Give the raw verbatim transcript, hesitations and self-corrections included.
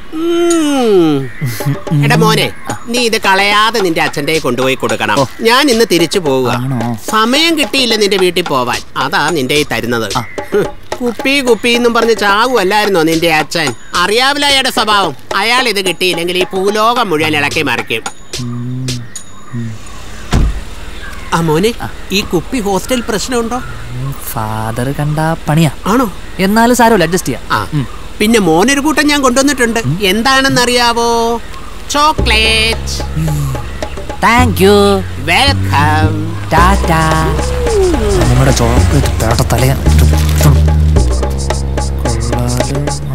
എടാ മോനെ, നീ ഇത് കളയാതെ നിന്റെ അച്ഛൻ്റെ കൊണ്ടുപോയി കൊടുക്കണം. ഞാൻ ഇന്ന് തിരിച്ചു പോവുക. സമയം കിട്ടിയില്ല നിന്റെ വീട്ടിൽ പോവാൻ, അതാ നിന്റെ ഈ തരുന്നത്. കുപ്പി കുപ്പി എന്നും പറഞ്ഞ് ചാവുമല്ലായിരുന്നോ നിന്റെ അച്ഛൻ? അറിയാവില്ല അയാളുടെ സ്വഭാവം. അയാൾ ഇത് കിട്ടിയില്ലെങ്കിൽ ഈ ഭൂലോകം മുഴുവൻ ഇളക്കി മറിക്കും. ആ മോനെ, ഈ കുപ്പി ഹോസ്റ്റൽ പ്രശ്നമുണ്ടോ? ഫാദർ കണ്ട പണിയാ. ആണോ? എന്നാലും സാരമില്ല, അഡ്ജസ്റ്റ് ചെയ്യാം. പിന്നെ മോനൊരു കൂട്ടം ഞാൻ കൊണ്ടുവന്നിട്ടുണ്ട്. എന്താണെന്നറിയാവോ? Chocolate. Thank you. Welcome. Tata. നമ്മുടെ ചോക്ലേറ്റ് പേട്ട തലയാ.